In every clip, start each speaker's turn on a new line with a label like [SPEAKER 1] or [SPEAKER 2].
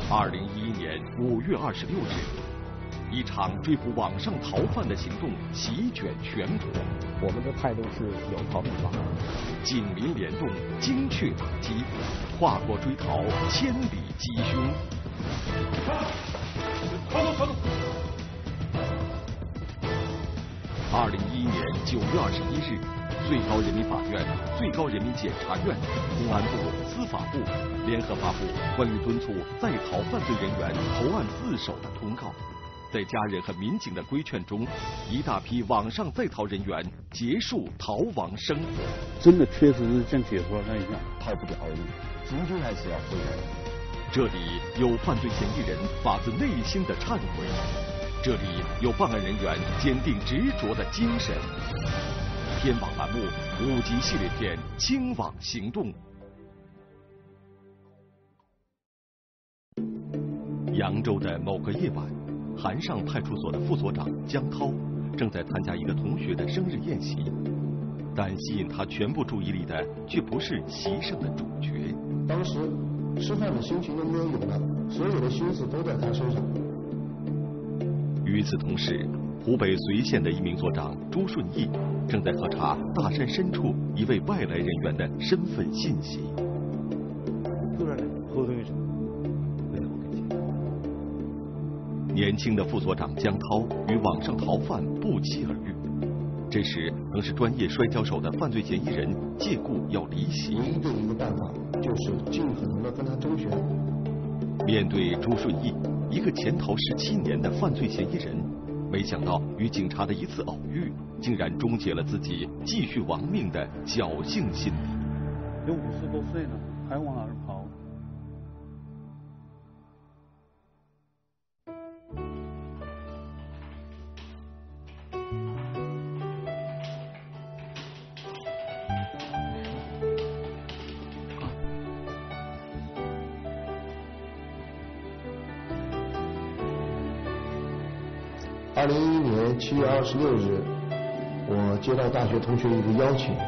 [SPEAKER 1] 2011年5月26日，一场追捕网上逃犯的行动席卷全国。
[SPEAKER 2] 我们的态度是有逃必防，
[SPEAKER 1] 警民联动，精确打击，跨国追逃，千里缉凶。跑！2011年9月21日，最高人民法院、最高人民检察院、公安部、司法部联合发布关于敦促在逃犯罪人员投案自首的通告。在家人和民警的规劝中，一大批网上在逃人员结束逃亡生活。
[SPEAKER 2] 真的确实是像解说那样，
[SPEAKER 3] 逃不掉而已，终究还是要回来。
[SPEAKER 1] 这里有犯罪嫌疑人发自内心的忏悔，这里有办案人员坚定执着的精神。天网栏目5集系列片《清网行动》。扬州的某个夜晚，韩上派出所的副所长江涛正在参加一个同学的生日宴席，但吸引他全部注意力的却不是席上的主角。
[SPEAKER 4] 当时吃饭的心情都没有了，所有的心思都在他身上。
[SPEAKER 1] 与此同时，湖北随县的一名所长朱顺义正在核查大山深处一位外来人员的身份信息。年轻的副所长江涛与网上逃犯不期而遇，这时曾是专业摔跤手的犯罪嫌疑人借故要离席。
[SPEAKER 4] 唯一的一个办法就是尽可能的跟他周旋。
[SPEAKER 1] 面对朱顺义，一个潜逃17年的犯罪嫌疑人，没想到与警察的一次偶遇，竟然终结了自己继续亡命的侥幸心理。
[SPEAKER 2] 有50多岁了，还往哪儿跑？
[SPEAKER 4] 2011年7月26日，我接到大学同学一个邀请，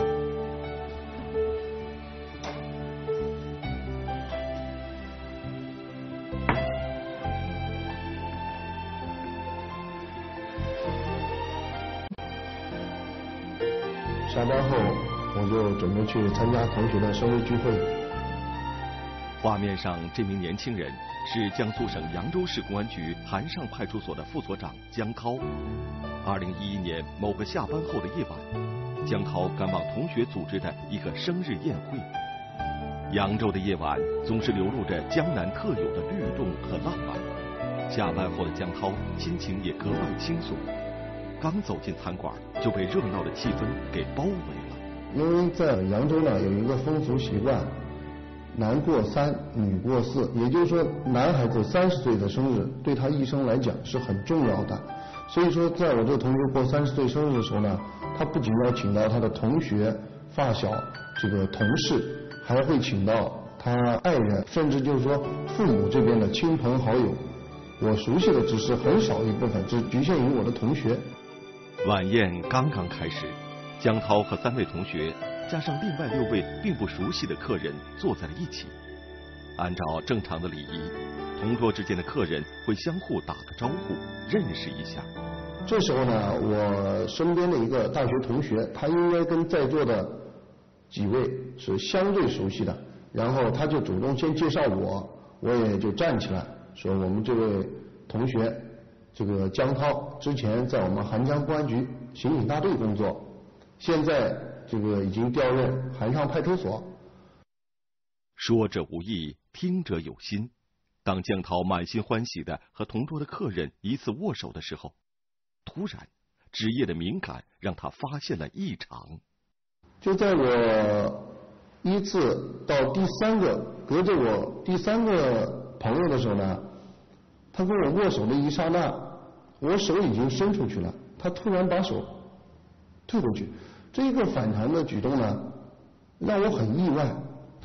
[SPEAKER 4] 下班后我就准备去参加同学的生日聚会。
[SPEAKER 1] 画面上这名年轻人是江苏省扬州市公安局韩上派出所的副所长江涛。2011年某个下班后的夜晚，江涛赶往同学组织的一个生日宴会。扬州的夜晚总是流露着江南特有的律动和浪漫。下班后的江涛心情也格外轻松，刚走进餐馆就被热闹的气氛给包围了。
[SPEAKER 4] 因为在扬州呢有一个风俗习惯，男过3，女过4，也就是说，男孩子30岁的生日对他一生来讲是很重要的。所以说，在我这个同学过30岁生日的时候呢，他不仅要请到他的同学、发小、这个同事，还会请到他爱人，甚至就是说父母这边的亲朋好友。我熟悉的只是很少一部分，只局限于我的同学。
[SPEAKER 1] 晚宴刚刚开始，江涛和3位同学加上另外6位并不熟悉的客人坐在了一起。按照正常的礼仪，同桌之间的客人会相互打个招呼，认识一下。
[SPEAKER 4] 这时候呢，我身边的一个大学同学，他应该跟在座的几位是相对熟悉的，然后他就主动先介绍我，我也就站起来说，我们这位同学，这个江涛之前在我们韩江公安局刑警大队工作，现在这个已经调任韩上派出所。
[SPEAKER 1] 说者无意，听者有心。当江涛满心欢喜的和同桌的客人一次握手的时候，突然职业的敏感让他发现了异常。
[SPEAKER 4] 就在我依次到第3个隔着我第3个朋友的时候呢，他跟我握手的一刹那，我手已经伸出去了，他突然把手退回去。这一个反常的举动呢，让我很意外。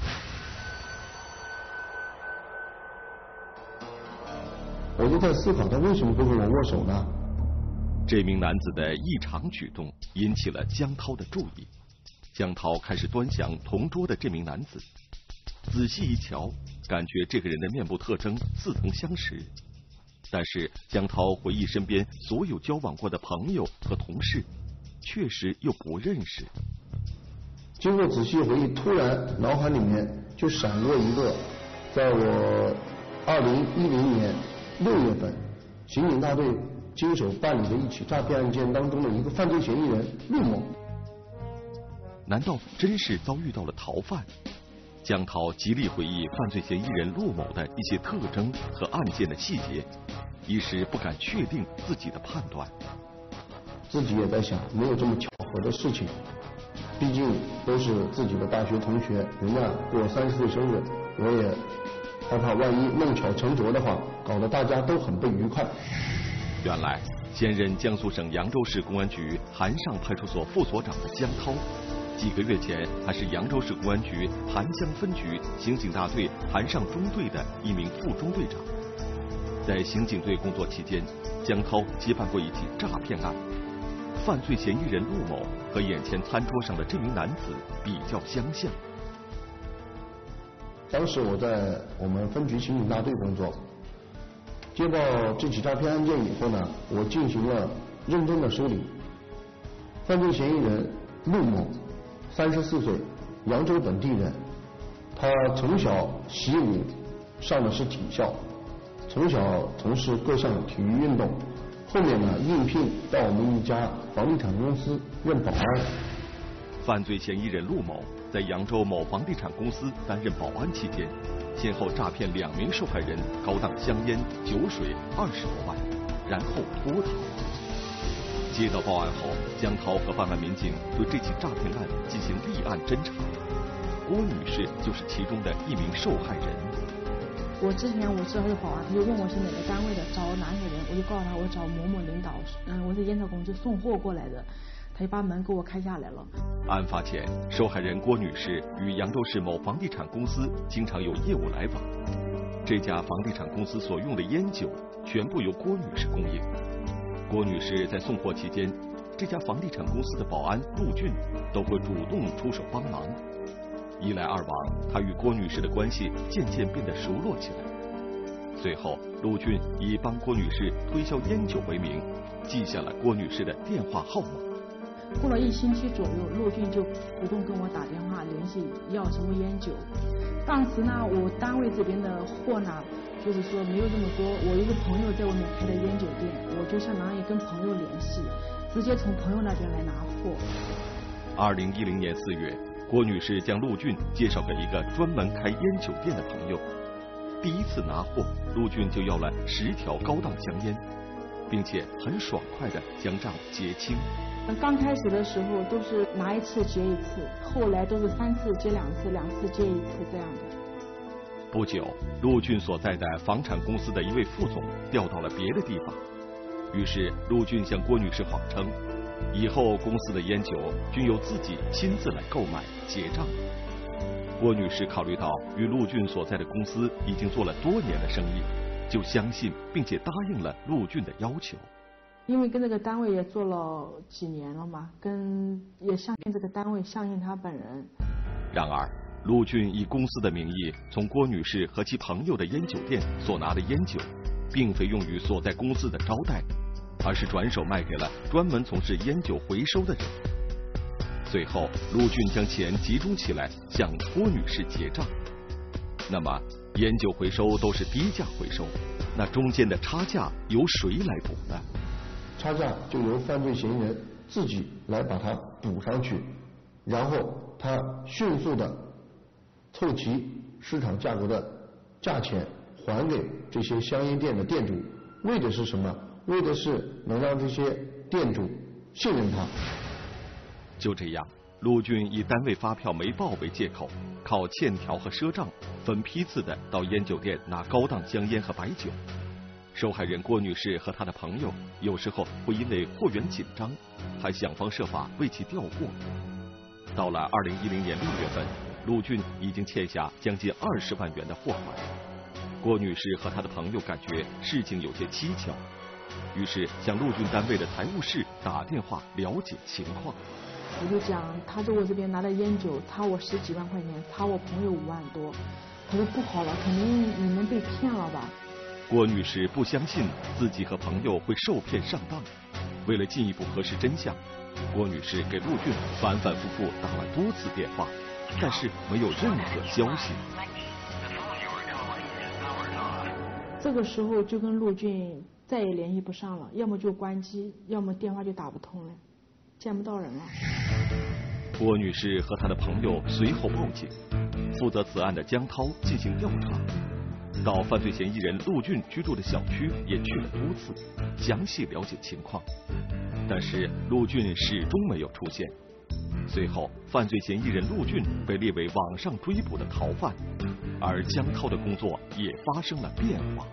[SPEAKER 4] 我就在思考，他为什么不跟我握手呢？
[SPEAKER 1] 这名男子的异常举动引起了江涛的注意。江涛开始端详同桌的这名男子， 仔细一瞧，感觉这个人的面部特征似曾相识，但是江涛回忆身边所有交往过的朋友和同事，确实又不认识。
[SPEAKER 4] 经过仔细回忆，突然脑海里面就闪过一个，在我2010年6月份刑警大队经手办理的一起诈骗案件当中的一个犯罪嫌疑人陆某。
[SPEAKER 1] 难道真是遭遇到了逃犯？江涛极力回忆犯罪嫌疑人陆某的一些特征和案件的细节，一时不敢确定自己的判断。
[SPEAKER 4] 自己也在想，没有这么巧合的事情，毕竟都是自己的大学同学，人家过30岁生日，我也害怕万一弄巧成拙的话，搞得大家都很不愉快。
[SPEAKER 1] 原来现任江苏省扬州市公安局韩上派出所副所长的江涛，几个月前还是扬州市公安局韩湘分局刑警大队韩上中队的一名副中队长。在刑警队工作期间，江涛接办过一起诈骗案，犯罪嫌疑人陆某和眼前餐桌上的这名男子比较相像。
[SPEAKER 4] 当时我在我们分局刑警大队工作，接到这起诈骗案件以后呢，我进行了认真的梳理。犯罪嫌疑人陆某，34岁，扬州本地人。他从小习武，上的是体校，从小从事各项体育运动。后面呢，应聘到我们一家房地产公司任保安。
[SPEAKER 1] 犯罪嫌疑人陆某在扬州某房地产公司担任保安期间，先后诈骗2名受害人高档香烟、酒水20多万，然后脱逃。接到报案后，江涛和办案民警对这起诈骗案进行立案侦查。郭女士就是其中的一名受害人。
[SPEAKER 5] 我之前我知道他是保安，他就问我是哪个单位的，找哪里人，我就告诉他我找某某领导，我是烟草公司送货过来的，他就把门给我开下来了。
[SPEAKER 1] 案发前，受害人郭女士与扬州市某房地产公司经常有业务来往，这家房地产公司所用的烟酒全部由郭女士供应。郭女士在送货期间，这家房地产公司的保安陆俊都会主动出手帮忙。一来二往，他与郭女士的关系渐渐变得熟络起来。随后，陆俊以帮郭女士推销烟酒为名，记下了郭女士的电话号码。
[SPEAKER 5] 过了1星期左右，陆俊就主动跟我打电话联系要什么烟酒。当时呢，我单位这边的货呢，就是说没有这么多，我一个朋友在外面开的烟酒店，我就相当于跟朋友联系，直接从朋友那边来拿货。
[SPEAKER 1] 2010年4月，郭女士将陆俊介绍给一个专门开烟酒店的朋友。第一次拿货，陆俊就要了10条高档香烟，并且很爽快地将账结清。
[SPEAKER 5] 刚开始的时候都是拿1次结1次，后来都是3次结2次，2次结1次这样的。
[SPEAKER 1] 不久，陆俊所在的房产公司的一位副总调到了别的地方，于是陆俊向郭女士谎称，以后公司的烟酒均由自己亲自来购买结账。郭女士考虑到与陆俊所在的公司已经做了多年的生意，就相信并且答应了陆俊的要求。
[SPEAKER 5] 因为跟这个单位也做了几年了嘛，也相信这个单位，相信他本人。
[SPEAKER 1] 然而，陆俊以公司的名义从郭女士和其朋友的烟酒店所拿的烟酒，并非用于所在公司的招待，而是转手卖给了专门从事烟酒回收的人。最后，陆俊将钱集中起来向郭女士结账。那么，烟酒回收都是低价回收，那中间的差价由谁来补呢？
[SPEAKER 4] 差价就由犯罪嫌疑人自己来把它补上去，然后他迅速的凑齐市场价格的价钱还给这些香烟店的店主，为的是什么？为的是能让这些店主信任他。
[SPEAKER 1] 就这样，陆俊以单位发票没报为借口，靠欠条和赊账，分批次的到烟酒店拿高档香烟和白酒。受害人郭女士和她的朋友有时候会因为货源紧张，还想方设法为其调货。到了2010年6月份，陆俊已经欠下将近20万元的货款。郭女士和她的朋友感觉事情有些蹊跷，于是向陆俊单位的财务室打电话了解情况。
[SPEAKER 5] 我就讲，他在我这边拿了烟酒，差我10几万块钱，差我朋友5万多。他说不好了，肯定你们被骗了吧？
[SPEAKER 1] 郭女士不相信自己和朋友会受骗上当，为了进一步核实真相，郭女士给陆俊反反复复打了多次电话，但是没有任何消息。
[SPEAKER 5] 这个时候就跟陆俊再也联系不上了，要么就关机，要么电话就打不通了，见不到人了。
[SPEAKER 1] 郭女士和她的朋友随后报警，负责此案的江涛进行调查，到犯罪嫌疑人陆俊居住的小区也去了多次，详细了解情况，但是陆俊始终没有出现。随后，犯罪嫌疑人陆俊被列为网上追捕的逃犯，而江涛的工作也发生了变化。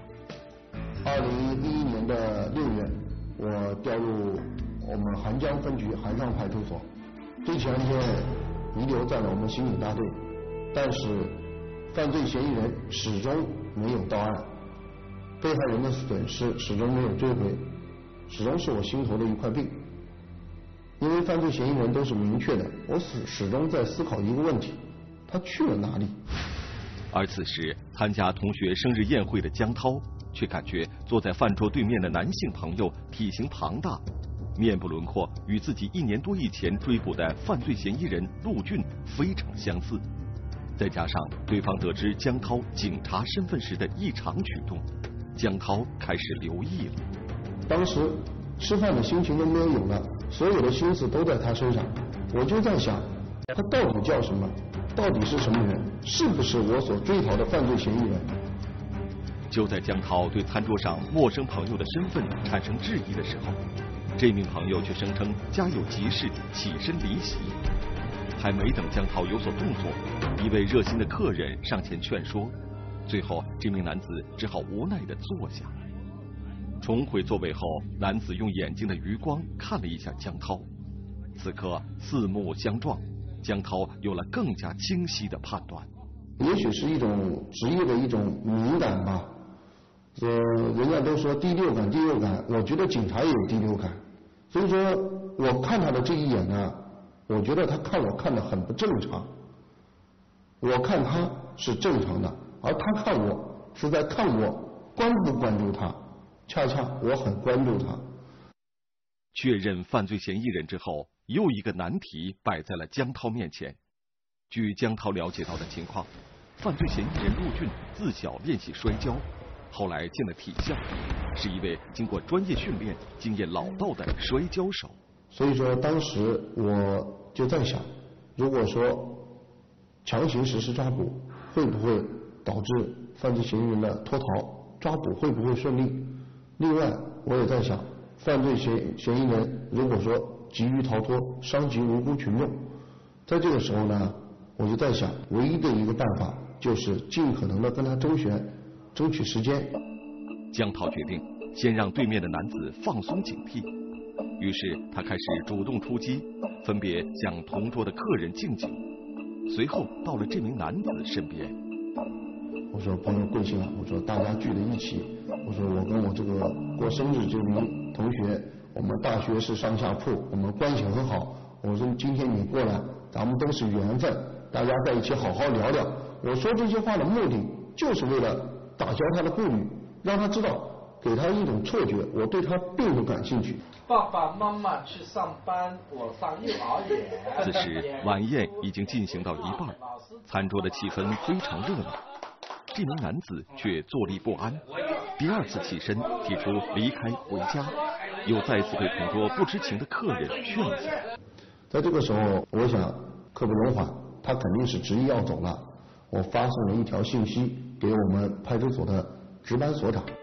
[SPEAKER 4] 2011年的6月，我调入我们韩江分局韩上派出所，这起案件遗留在了我们刑警大队，但是犯罪嫌疑人始终没有到案，被害人的损失始终没有追回，始终是我心头的一块病。因为犯罪嫌疑人都是明确的，我始终在思考一个问题：他去了哪里？
[SPEAKER 1] 而此时参加同学生日宴会的江涛，却感觉坐在饭桌对面的男性朋友体型庞大，面部轮廓与自己1年多以前追捕的犯罪嫌疑人陆俊非常相似。再加上对方得知江涛警察身份时的异常举动，江涛开始留意了。
[SPEAKER 4] 当时吃饭的心情都没有了，所有的心思都在他身上，我就在想，他到底叫什么？到底是什么人？是不是我所追讨的犯罪嫌疑人？
[SPEAKER 1] 就在江涛对餐桌上陌生朋友的身份产生质疑的时候，这名朋友却声称家有急事，起身离席。还没等江涛有所动作，一位热心的客人上前劝说，最后这名男子只好无奈地坐下。重回座位后，男子用眼睛的余光看了一下江涛，此刻四目相撞，江涛有了更加清晰的判断。
[SPEAKER 4] 也许是一种职业的一种敏感吧，人家都说第六感，我觉得警察也有第六感，所以说我看他的这一眼呢，我觉得他看我看得很不正常，我看他是正常的，而他看我是在看我关不关注他，恰恰我很关注他。
[SPEAKER 1] 确认犯罪嫌疑人之后，又一个难题摆在了江涛面前。据江涛了解到的情况，犯罪嫌疑人陆俊自小练习摔跤，后来进了体校，是一位经过专业训练、经验老道的摔跤手。
[SPEAKER 4] 所以说当时我就在想，如果说强行实施抓捕，会不会导致犯罪嫌疑人的脱逃？抓捕会不会顺利？另外我也在想，犯罪嫌疑人如果说急于逃脱，伤及无辜群众，在这个时候呢，我就在想，唯一的一个办法就是尽可能的跟他争取时间。
[SPEAKER 1] 江涛决定先让对面的男子放松警惕，于是他开始主动出击，分别向同桌的客人敬酒，随后到了这名男子身边。
[SPEAKER 4] 我说朋友贵姓啊？我说大家聚在一起，我说我跟我这个过生日这名同学，我们大学是上下铺，我们关系很好。我说今天你过来，咱们都是缘分，大家在一起好好聊聊。我说这些话的目的就是为了打消他的顾虑，让他知道，给他一种错觉，我对他并不感兴趣。
[SPEAKER 6] 爸爸妈妈去上班，我上幼儿园。
[SPEAKER 1] 此时晚宴已经进行到一半，餐桌的气氛非常热闹，这名男子却坐立不安，第二次起身提出离开回家，又再次被同桌不知情的客人劝下。
[SPEAKER 4] 在这个时候，我想刻不容缓，他肯定是执意要走了。我发送了一条信息给我们派出所的值班所长。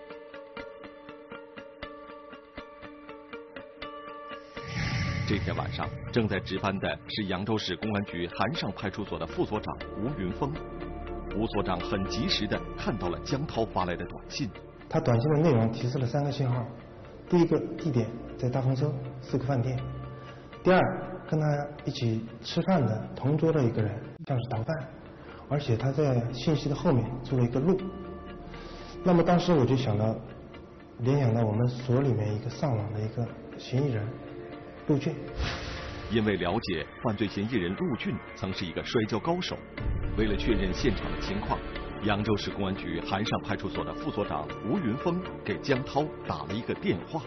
[SPEAKER 1] 这天晚上，正在值班的是扬州市公安局韩上派出所的副所长吴云峰。吴所长很及时地看到了江涛发来的短信。
[SPEAKER 7] 他短信的内容提示了3个信号：第一个，地点在大丰收4个饭店；第二，跟他一起吃饭的同桌的一个人像是逃犯，而且他在信息的后面做了一个路。那么当时我就联想到我们所里面一个上网的一个嫌疑人陆俊。
[SPEAKER 1] 因为了解犯罪嫌疑人陆俊曾是一个摔跤高手，为了确认现场的情况，扬州市公安局韩上派出所的副所长吴云峰给江涛打了一个电话。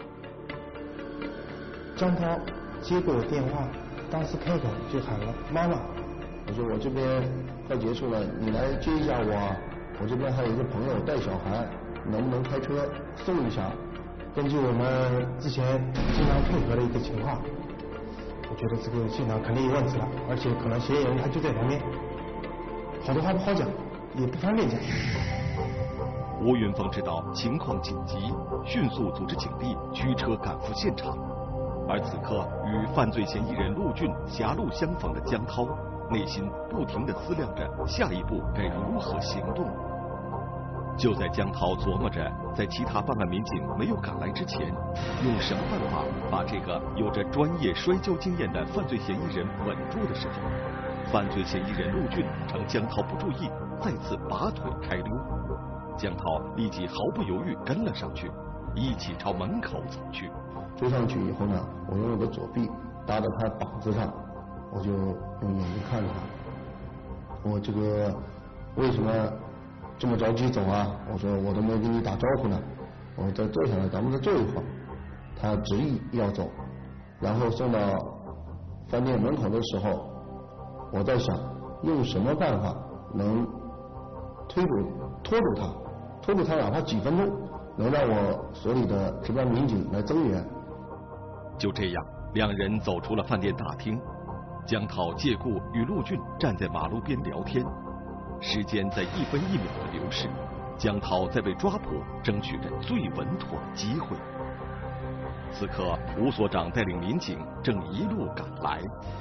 [SPEAKER 7] 江涛接过我电话，当时开口就喊了妈妈。
[SPEAKER 4] 我说我这边快结束了，你来接一下我，我这边还有一个朋友带小孩，能不能开车送一下？
[SPEAKER 7] 根据我们之前经常配合的一个情况，我觉得这个现场肯定有问题了，而且可能嫌疑人他就在旁边，好多话不好讲，也不方便讲。
[SPEAKER 1] 吴云峰知道情况紧急，迅速组织警力驱车赶赴现场。而此刻与犯罪嫌疑人陆俊狭路相逢的江涛，内心不停地思量着下一步该如何行动。就在江涛琢磨着在其他办案民警没有赶来之前，用什么办法把这个有着专业摔跤经验的犯罪嫌疑人稳住的时候，犯罪嫌疑人陆俊趁江涛不注意，再次拔腿开溜。江涛立即毫不犹豫跟了上去，一起朝门口走去。
[SPEAKER 4] 追上去以后呢，我用我的左臂搭在他膀子上，我就用眼睛看着他。我这个为什么这么着急走啊？我说我都没跟你打招呼呢，我再坐下来，咱们再坐一会儿。他执意要走，然后送到饭店门口的时候，我在想用什么办法能拖住他哪怕几分钟，能让我所里的值班民警来增援。
[SPEAKER 1] 就这样，两人走出了饭店大厅。江涛借故与陆俊站在马路边聊天，时间在一分一秒的流逝，江涛在为抓捕争取着最稳妥的机会。此刻，吴所长带领民警正一路赶来。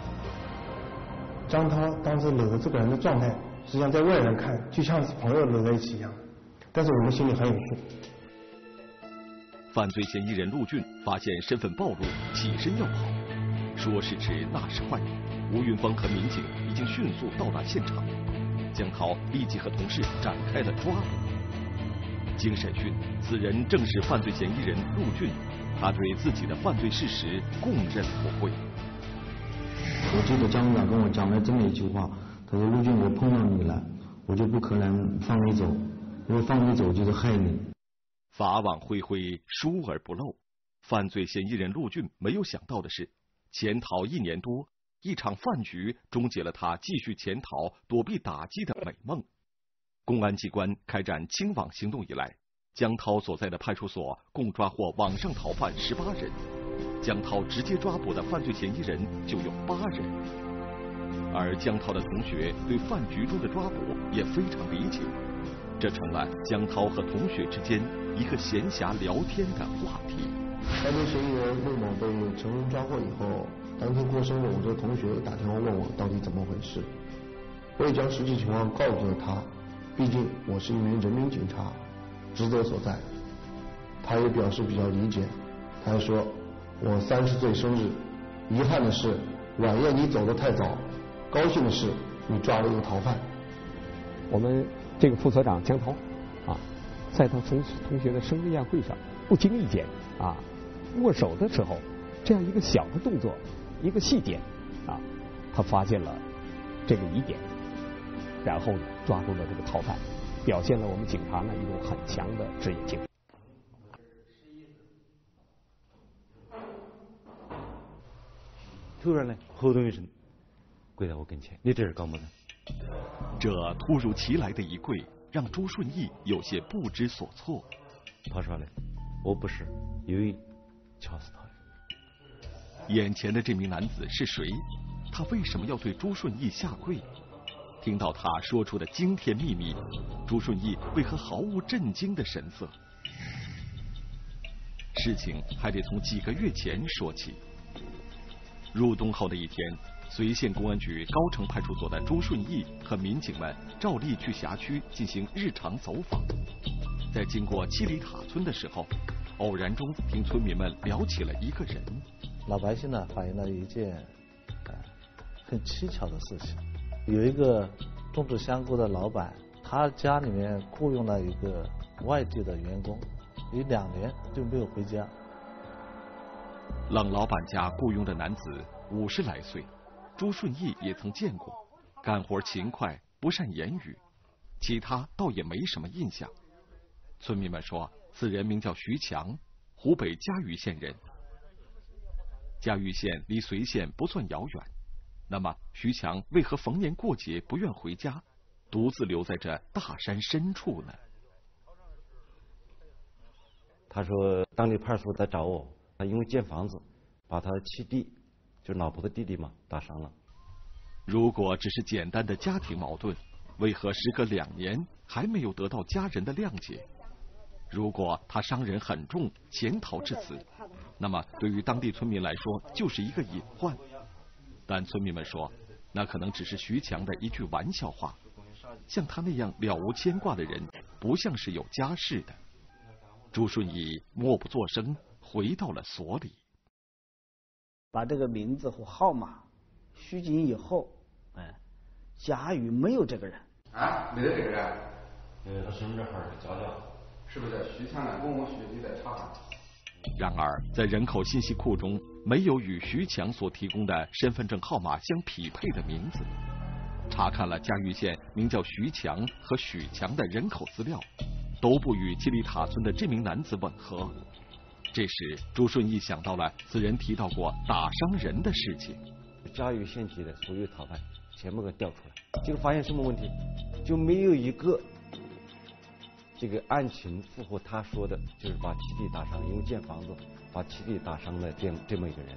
[SPEAKER 7] 江涛当时搂着这个人的状态，实际上在外人看就像是朋友搂在一起一样，但是我们心里很有数。
[SPEAKER 1] 犯罪嫌疑人陆俊发现身份暴露，起身要跑，说时迟那时快，吴云峰和民警已经迅速到达现场。江涛立即和同事展开了抓捕。经审讯，此人正是犯罪嫌疑人陆俊，他对自己的犯罪事实供认不讳。
[SPEAKER 8] 我记得江长跟我讲了这么一句话，他说陆俊，我碰到你了，我就不可能放你走，因为放你走就是害你。
[SPEAKER 1] 法网恢恢，疏而不漏。犯罪嫌疑人陆俊没有想到的是，潜逃1年多，一场饭局终结了他继续潜逃、躲避打击的美梦。公安机关开展清网行动以来，江涛所在的派出所共抓获网上逃犯18人，江涛直接抓捕的犯罪嫌疑人就有8人。而江涛的同学对饭局中的抓捕也非常理解，这成了江涛和同学之间一个闲暇聊天的话题。
[SPEAKER 4] 犯罪嫌疑人陆某被成功抓获以后，当天过生日，我这个同学打电话问我到底怎么回事，我也将实际情况告诉了他，毕竟我是一名人民警察，职责所在。他也表示比较理解，他还说我30岁生日，遗憾的是晚宴你走得太早，高兴的是你抓了一个逃犯。
[SPEAKER 9] 我们这个副所长江涛在他同学的生日宴会上不经意间握手的时候，这样一个小的动作，一个细节他发现了这个疑点，然后抓住了这个逃犯，表现了我们警察一种很强的职业精神。
[SPEAKER 10] 突然呢，轰动一声，跪在我跟前，你这是搞么呢？
[SPEAKER 1] 这突如其来的一跪，让朱顺义有些不知所措。
[SPEAKER 10] 他说了，我不是有意掐死他。
[SPEAKER 1] 眼前的这名男子是谁？他为什么要对朱顺义下跪？听到他说出的惊天秘密，朱顺义为何毫无震惊的神色？事情还得从几个月前说起。入冬后的一天，随县公安局高城派出所的朱顺义和民警们照例去辖区进行日常走访。在经过七里塔村的时候，偶然中听村民们聊起了一个人。
[SPEAKER 11] 老百姓呢反映了一件很蹊跷的事情，有一个种植香菇的老板，他家里面雇佣了一个外地的员工，有2年就没有回家。
[SPEAKER 1] 冷老板家雇佣的男子50来岁，朱顺义也曾见过，干活勤快，不善言语，其他倒也没什么印象。村民们说，此人名叫徐强，湖北嘉峪县人。嘉峪县离随县不算遥远，那么徐强为何逢年过节不愿回家，独自留在这大山深处呢？
[SPEAKER 10] 他说当地派出所在找我，他因为建房子，把他七弟，就是老婆的弟弟嘛，打伤了。
[SPEAKER 1] 如果只是简单的家庭矛盾，为何时隔2年还没有得到家人的谅解？如果他伤人很重，潜逃至此，那么对于当地村民来说就是一个隐患。但村民们说，那可能只是徐强的一句玩笑话，像他那样了无牵挂的人，不像是有家室的。朱顺义默不作声，回到了所里，
[SPEAKER 12] 把这个名字和号码虚惊以后，嘉峪没有这个人
[SPEAKER 13] 啊，没得这个人。
[SPEAKER 10] 他身份证号是交掉，
[SPEAKER 13] 是不是徐强呢？问我学弟在查看。
[SPEAKER 1] 然而，在人口信息库中没有与徐强所提供的身份证号码相匹配的名字。查看了嘉峪县名叫徐强和许强的人口资料，都不与七里塔村的这名男子吻合。这时，朱顺义想到了此人提到过打伤人的事情。
[SPEAKER 10] 嘉峪县级的所有逃犯全部给调出来，结果发现什么问题？就没有一个这个案情符合他说的，就是把七弟打伤，因为建房子把七弟打伤了这么一个人。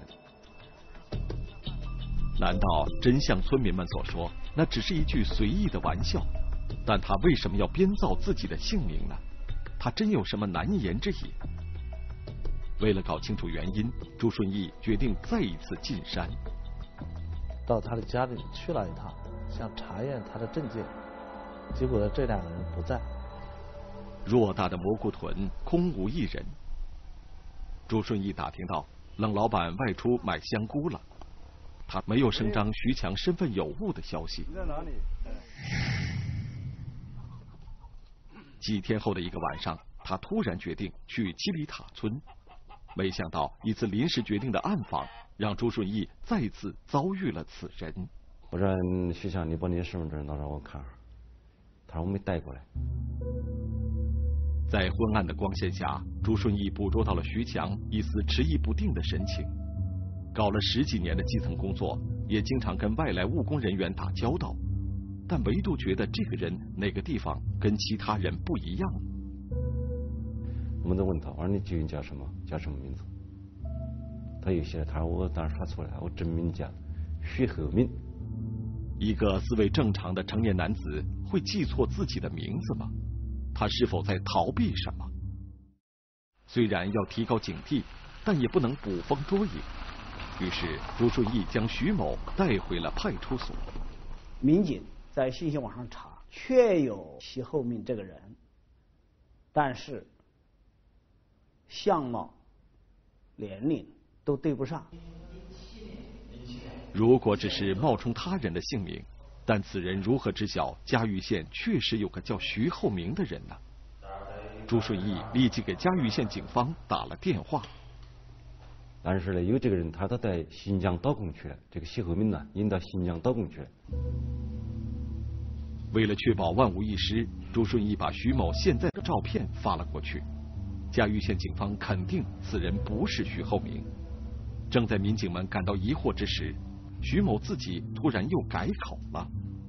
[SPEAKER 1] 难道真像村民们所说，那只是一句随意的玩笑？但他为什么要编造自己的姓名呢？他真有什么难言之隐？为了搞清楚原因，朱顺义决定再一次进山，
[SPEAKER 11] 到他的家里去了一趟，想查验他的证件，结果呢，这2个人不在。
[SPEAKER 1] 偌大的蘑菇屯空无一人。朱顺义打听到冷老板外出买香菇了，他没有声张徐强身份有误的消息。
[SPEAKER 13] 你在哪里？
[SPEAKER 1] 几天后的一个晚上，他突然决定去七里塔村。没想到一次临时决定的暗访，让朱顺义再次遭遇了此人。
[SPEAKER 10] 我说徐强，你把你的身份证拿让我看。他说我没带过来。
[SPEAKER 1] 在昏暗的光线下，朱顺义捕捉到了徐强一丝迟疑不定的神情。搞了10几年的基层工作，也经常跟外来务工人员打交道，但唯独觉得这个人哪个地方跟其他人不一样。
[SPEAKER 10] 我们都问他，我说你究竟叫什么？叫什么名字？他有些他说我当时说出来，我真名叫徐厚民。
[SPEAKER 1] 一个思维正常的成年男子会记错自己的名字吗？他是否在逃避什么？虽然要提高警惕，但也不能捕风捉影。于是朱顺义将徐某带回了派出所。
[SPEAKER 12] 民警在信息网上查，确有徐厚民这个人，但是相貌、年龄都对不上。
[SPEAKER 1] 如果只是冒充他人的姓名，但此人如何知晓嘉峪县确实有个叫徐厚明的人呢？朱顺义立即给嘉峪县警方打了电话。
[SPEAKER 10] 但是呢，有这个人他都在新疆打工去了，这个徐厚民呢，引到新疆打工去了。
[SPEAKER 1] 为了确保万无一失，朱顺义把徐某现在的照片发了过去。嘉峪县警方肯定此人不是徐厚明。正在民警们感到疑惑之时，徐某自己突然又改口了。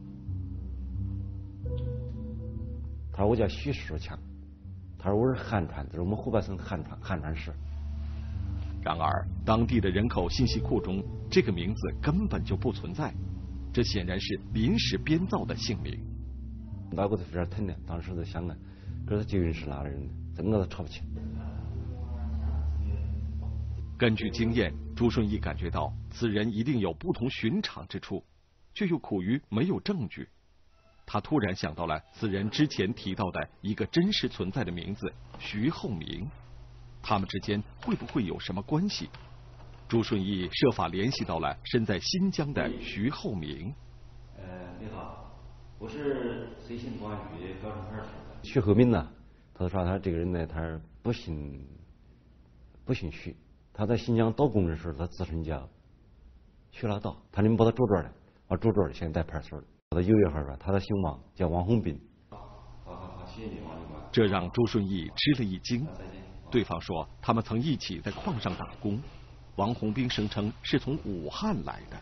[SPEAKER 10] 他说我叫徐世强，他说我是汉川，这是我们湖北省汉川市。
[SPEAKER 1] 然而，当地的人口信息库中这个名字根本就不存在，这显然是临时编造的姓名。
[SPEAKER 10] 脑壳都非常疼的，当时在想呢，这究竟是哪个人呢？真的都吵不清。
[SPEAKER 1] 根据经验，朱顺义感觉到此人一定有不同寻常之处，却又苦于没有证据。他突然想到了此人之前提到的一个真实存在的名字徐厚明，他们之间会不会有什么关系？朱顺义设法联系到了身在新疆的徐厚明。
[SPEAKER 10] 你好，我是随县公安局高中派出所的徐厚民呢。他说他这个人呢，他不姓徐， 他在新疆倒工的时候，他自称叫薛老道，他们把他捉住了，把捉住了，现在带派出所了。他的6月份吧，他的姓王，叫王洪斌。谢谢你，王警官。
[SPEAKER 1] 这让朱顺义吃了一惊。对方说他们曾一起在矿上打工，王洪兵声称是从武汉来的。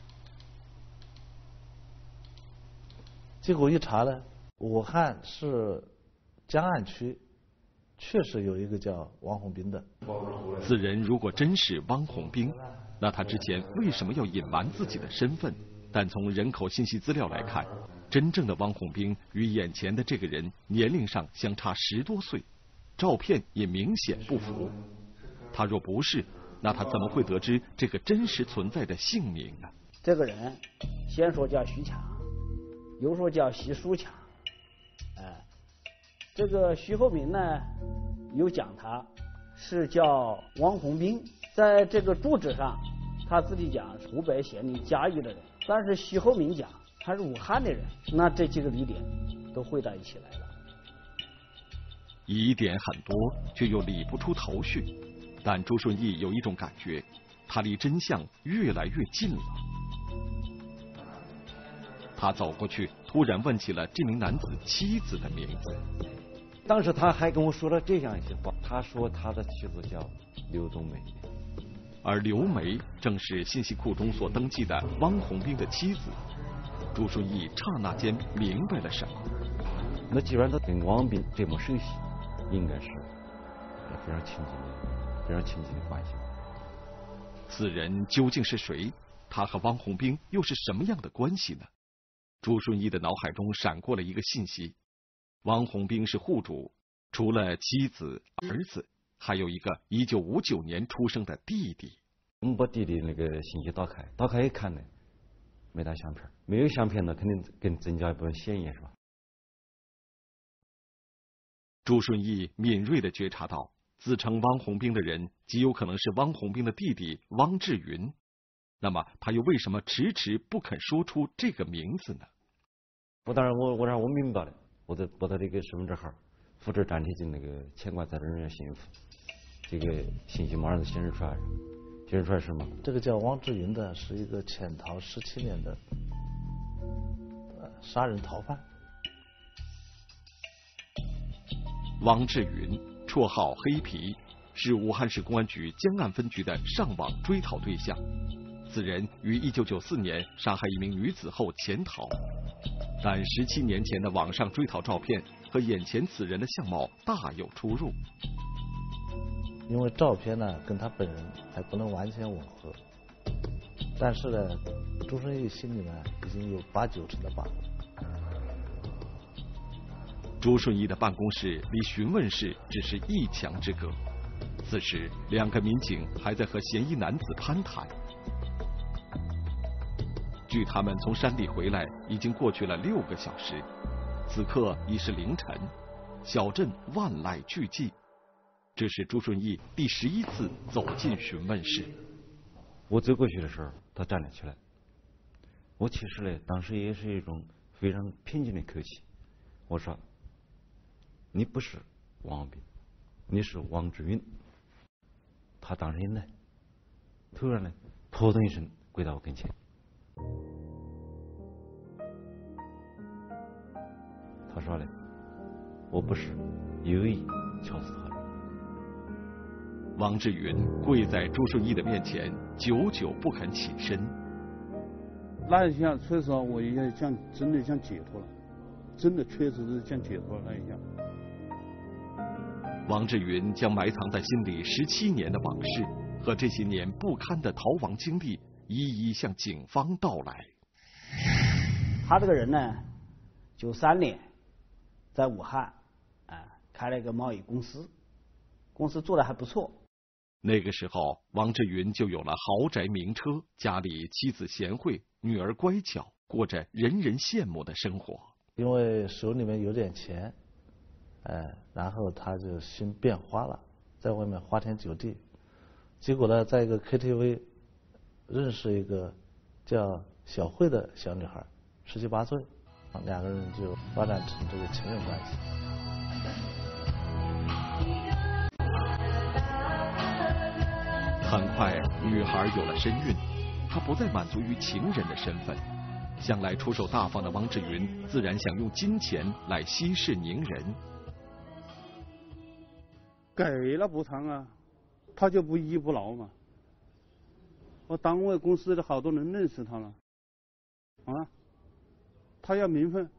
[SPEAKER 11] 结果一查呢，武汉是江岸区，确实有一个叫王洪兵的。
[SPEAKER 1] 此人如果真是汪洪兵，那他之前为什么要隐瞒自己的身份？但从人口信息资料来看，真正的汪洪兵与眼前的这个人年龄上相差10多岁，照片也明显不符。他若不是，那他怎么会得知这个真实存在的姓名呢？
[SPEAKER 12] 这个人先说叫徐强，又说叫徐书强，这个徐厚民呢，又讲他是叫王洪兵，在这个住址上，他自己讲湖北咸宁嘉义的人，但是徐厚民讲他是武汉的人，那这几个疑点都汇到一起来了。
[SPEAKER 1] 疑点很多，却又理不出头绪。但朱顺义有一种感觉，他离真相越来越近了。他走过去，突然问起了这名男子妻子的名字。
[SPEAKER 10] 当时他还跟我说了这样一些话，他说他的妻子叫刘冬梅，
[SPEAKER 1] 而刘梅正是信息库中所登记的汪洪兵的妻子。朱顺义刹那间明白了什么。
[SPEAKER 10] 那既然他跟汪斌这么熟悉，应该是非常亲近的关系。
[SPEAKER 1] 此人究竟是谁？他和汪洪兵又是什么样的关系呢？朱顺义的脑海中闪过了一个信息：汪洪兵是户主，除了妻子、儿子，还有一个1959年出生的弟弟。
[SPEAKER 10] 我们把弟弟那个信息打开一看呢，没带相片，没有相片呢，肯定更增加一部分嫌疑，是吧？
[SPEAKER 1] 朱顺义敏锐地觉察到，自称汪洪兵的人极有可能是汪洪兵的弟弟汪志云。那么他又为什么迟迟不肯说出这个名字呢？
[SPEAKER 10] 当然我明白了，我把他这个身份证号复制粘贴进那个牵挂在人员信用符，这个信息马上就显示出来了。显示出来是什么？
[SPEAKER 11] 这个叫汪志云的是一个潜逃17年的杀人逃犯。
[SPEAKER 1] 汪志云，绰号黑皮，是武汉市公安局江岸分局的上网追讨对象。此人于1994年杀害一名女子后潜逃，但17年前的网上追讨照片和眼前此人的相貌大有出入。
[SPEAKER 11] 因为照片呢跟他本人还不能完全吻合，但是呢，朱顺义心里呢已经有8-9成的把握。
[SPEAKER 1] 朱顺义的办公室离询问室只是1墙之隔。此时，2个民警还在和嫌疑男子攀谈。距他们从山里回来已经过去了6个小时，此刻已是凌晨，小镇万籁俱寂。这是朱顺义第11次走进询问室。
[SPEAKER 10] 我走过去的时候，他站了起来。我其实呢，当时也是一种非常平静的口气。我说：“你不是汪斌，你是汪志云。”他当时一愣，突然呢，扑通一声跪到我跟前。他说呢：“我不是有意敲死他的。”
[SPEAKER 1] 汪志云跪在朱顺义的面前，久久不肯起身。
[SPEAKER 2] 那一下，所以说我也像真的像解脱了，真的确实是像解脱了那一下。
[SPEAKER 1] 汪志云将埋藏在心里17年的往事和这些年不堪的逃亡经历一一向警方道来。
[SPEAKER 12] 他这个人呢，93年在武汉开了一个贸易公司，公司做得还不错。
[SPEAKER 1] 那个时候，汪志云就有了豪宅名车，家里妻子贤惠，女儿乖巧，过着人人羡慕的生活。
[SPEAKER 11] 因为手里面有点钱，然后他就心变花了，在外面花天酒地。结果呢，在一个 KTV 认识一个叫小慧的小女孩，17、18岁，2个人就发展成这个情人关系。
[SPEAKER 1] 很快，女孩有了身孕，她不再满足于情人的身份。向来出手大方的汪志云，自然想用金钱来息事宁人。
[SPEAKER 2] 给了补偿啊，他就不依不饶嘛。我单位公司的好多人认识他了，啊，他要名分，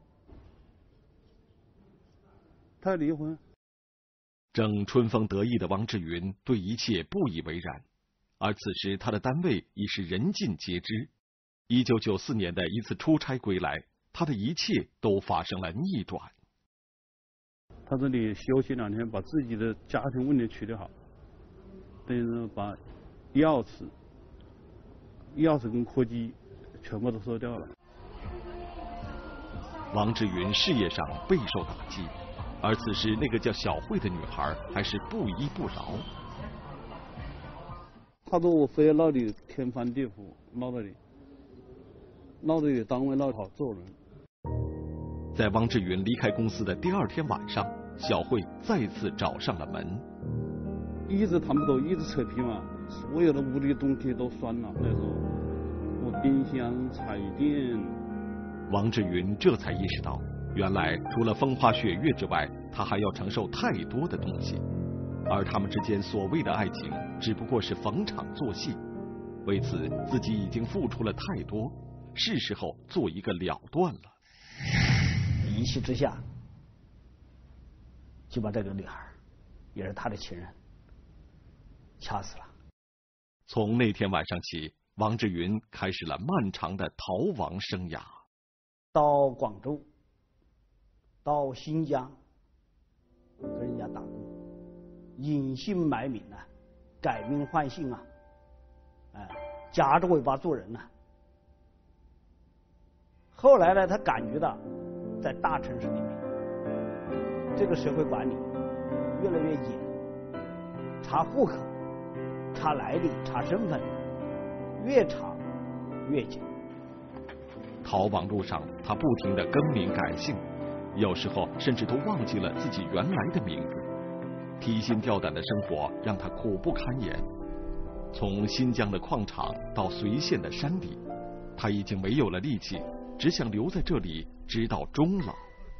[SPEAKER 2] 他要离婚。
[SPEAKER 1] 正春风得意的汪志云对一切不以为然，而此时他的单位已是人尽皆知。1994年的一次出差归来，他的一切都发生了逆转。
[SPEAKER 2] 他这里休息2天，把自己的家庭问题处理好，等于是把钥匙跟柯基全部都收掉了。
[SPEAKER 1] 王志云事业上备受打击，而此时那个叫小慧的女孩还是不依不饶。
[SPEAKER 2] 他说我非要闹你天翻地覆，闹得你单位闹好做人。
[SPEAKER 1] 在汪志云离开公司的第2天晚上，小慧再次找上了门。
[SPEAKER 2] 一直谈不懂，一直扯皮嘛，所有的屋里的东西都酸了。那时候我冰箱、彩电。
[SPEAKER 1] 王志云这才意识到，原来除了风花雪月之外，他还要承受太多的东西，而他们之间所谓的爱情只不过是逢场作戏。为此，自己已经付出了太多，是时候做一个了断了。
[SPEAKER 12] 一气之下，就把这个女孩，也是他的情人，掐死了。
[SPEAKER 1] 从那天晚上起，王志云开始了漫长的逃亡生涯。
[SPEAKER 12] 到广州，到新疆，跟人家打工，隐姓埋名啊，改名换姓啊，夹着尾巴做人啊。后来呢，他感觉到在大城市里面，这个社会管理越来越严，查户口、查来历、查身份，越查越紧。
[SPEAKER 1] 逃亡路上，他不停地更名改姓，有时候甚至都忘记了自己原来的名字。提心吊胆的生活让他苦不堪言。从新疆的矿场到绥县的山里，他已经没有了力气，只想留在这里直到终老。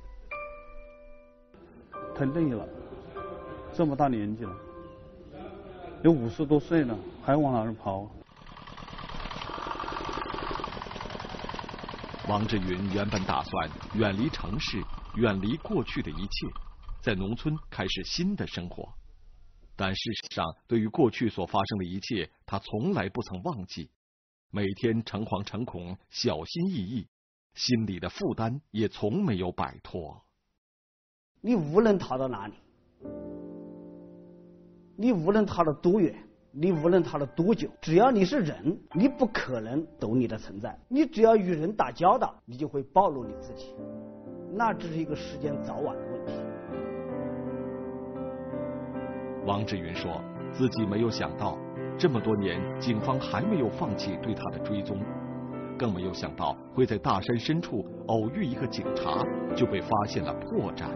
[SPEAKER 2] 太累了，这么大年纪了，有50多岁了，还往哪儿跑？
[SPEAKER 1] 王志云原本打算远离城市，远离过去的一切，在农村开始新的生活。但事实上，对于过去所发生的一切，他从来不曾忘记，每天诚惶诚恐，小心翼翼，心里的负担也从没有摆脱。
[SPEAKER 12] 你无论逃到哪里，你无论逃了多远，你无论逃了多久，只要你是人，你不可能懂你的存在。你只要与人打交道，你就会暴露你自己，那只是一个时间早晚的问题。
[SPEAKER 1] 王志云说，自己没有想到，这么多年警方还没有放弃对他的追踪，更没有想到会在大山深处偶遇一个警察，就被发现了破绽。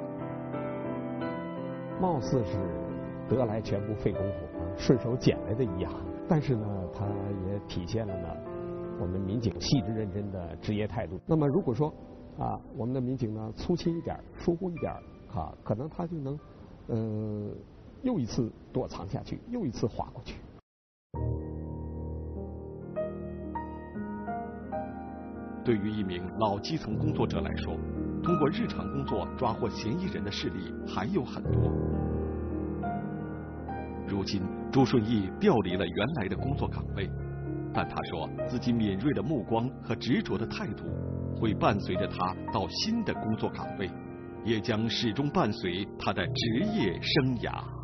[SPEAKER 9] 貌似是得来全不费工夫，顺手捡来的一样。但是呢，它也体现了呢我们民警细致认真的职业态度。那么如果说我们的民警呢粗心一点、疏忽一点可能他就能又一次躲藏下去，又一次划过去。
[SPEAKER 1] 对于一名老基层工作者来说，通过日常工作抓获嫌疑人的事例还有很多。如今，朱顺义调离了原来的工作岗位，但他说自己敏锐的目光和执着的态度会伴随着他到新的工作岗位，也将始终伴随他的职业生涯。